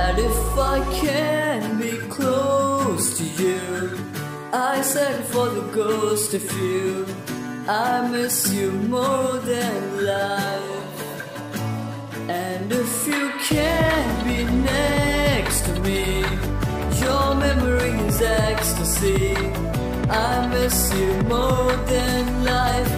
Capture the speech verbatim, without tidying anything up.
that if I can be close to you, I send for the ghost of you. I miss you more than life. And if you can't be next to me, your memory is ecstasy. I miss you more than life.